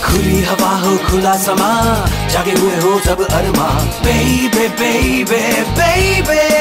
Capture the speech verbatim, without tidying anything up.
खुली हवा हो खुला समा, जागे हुए हो सब अरमा, baby baby baby